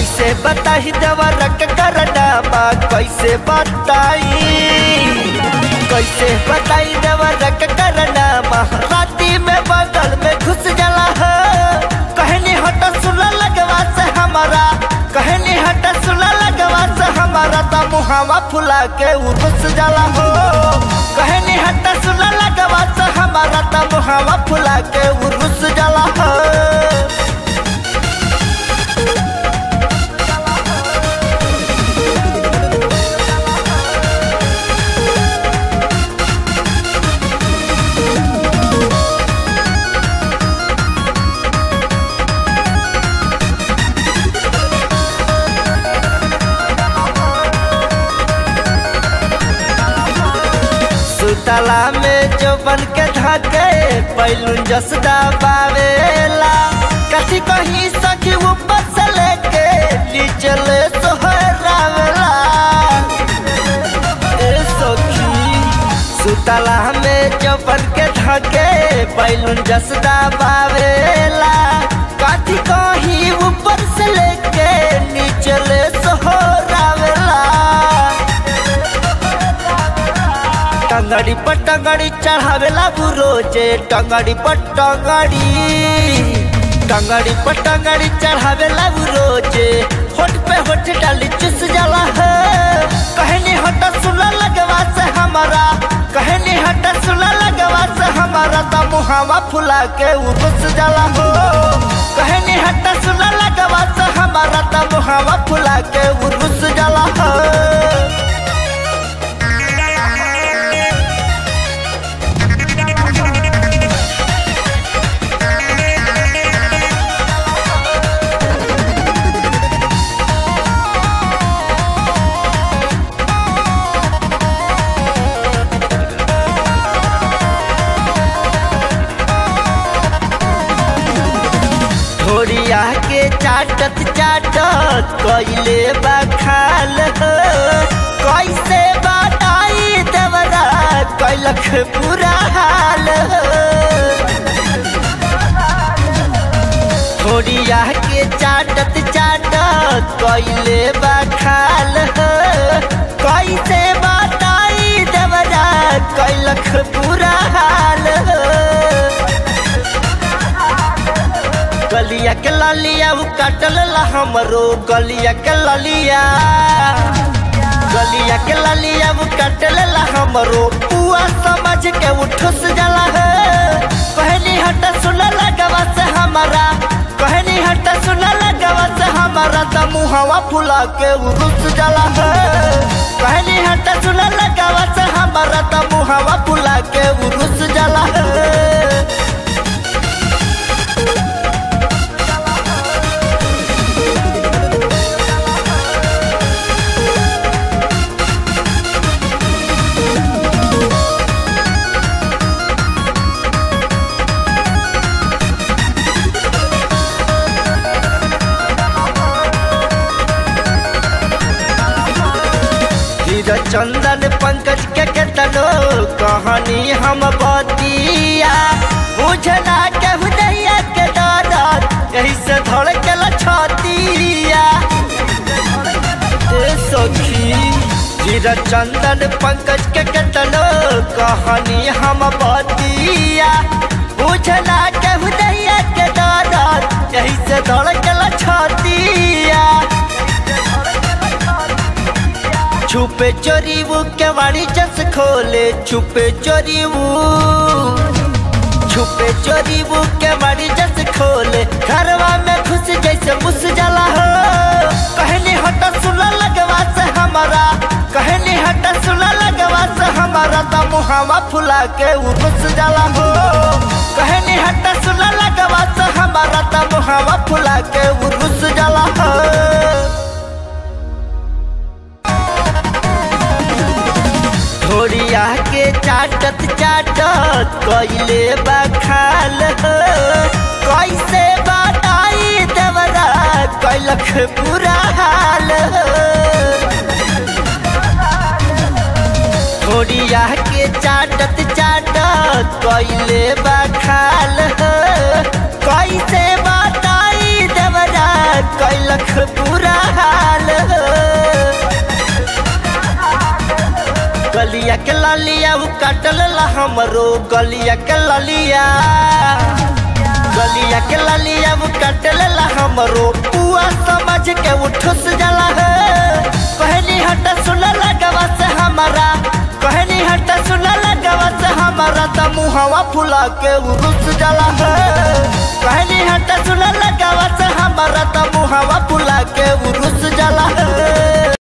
कैसे बताई देवरक करनामा, कैसे बताई देवरक करनामा। राती में बगल में घुस जाला है, कहनी हट सुला लगवा से हमारा, कहनी हट सुला लगवा से हमारा। ता मुहावा फुला के घुस जाला हो, कहनी हट सुला लगवा से हमारा। ता मुहावा फुला के घुस जाला हो। सुतला में जो बन के धाके पैलुन जसदा बावेला। कथी कहीं सखी ऊपर से लेके नीचे ले सोहरावेला। ए सखी सुतला में जो बन के धाके पैलुन जसदा बावेला। कथी कहीं ऊपर से लेके नीचे ले सोहरावेला। टंगड़ी पर टंगड़ी चढ़ावेला बुरोजे, टंगड़ी पर टंगड़ी चढ़ावेला बुरोजे। होठ पे होठ डाली चुस जाला है, कहनी हट सुला लगवा से हमारा, कहनी हट सुला लगवा से हमारा। ता मुहावा फुला के घुस जाला हो, कहनी हट सुला लगवा से हमारा। ता मुहावा फुला के घुस जाला हो। ढोरिया के चाटत चाटत कइले बखाल हो, कैसे बताई देवरा कैलख पूरा हाल हो। ढोरिया के चाटत चाटत कइले बखाल हो, कैसे बताई देवरा कैलख पूरा हाल हो। गलिया के लालिया उ काटल ला हमरो, गलिया के लालिया उ काटल ला हमरो। पुआ समझ के उठुस जाला है, कहनी हट सुला लगवा से हमारा, कहनी हट सुला लगवा से हमारा। ता मुहावा फुला के घुस जाला है, कहनी हट सुला लगवा से हमारा। ता मुहावा फुला के घुस जाला है। चंदन पंकज के केतनो कहानी हम बतिया, बुझना के हुदैया के दर्द यही से धड़कल छतिया। ए सखी धीरज चंदन पंकज के केतनो कहानी हम बतिया, बुझना के हुदैया के दर्द यही से धड़कल छतिया। छुपे चोरी वो केवाड़ी जस खोले, छुपे चोरी वो केवाड़ी जस खोले। घरवा में घुस जैसे मुस जाला हो, कहनी हट सुला लगवा से हमारा, कहनी हट सुला लगवा से हमारा। ता मुहावा फुला के घुस जाला हो, कहनी हट सुला लगवा से हमारा। ता मुहावा फुला के घुस जाला हो। ढोरिया के चाटत चाटत कइले बखाल हो, कैसे बताई देवरा कैलख पूरा हाल हो। ढोरिया के चाटत चाटत कइले बखाल हो, कैसे बताई देवरा कैलख पूरा हाल हो। गलिया के लालिया उ काटल ला हमरो गलिया के लालिया, गलिया के लालिया उ काटल ला हमरो पुआ समझ के उठुस जाला है। कहनी हट सुन लगवा से हमारा, कहनी हट सुन लगवा से हमारा त मुहवा फुला के उरुस जाला है। कहनी हट सुन लगवा से हमारा त मुहवा फुला के उरुस जाला है।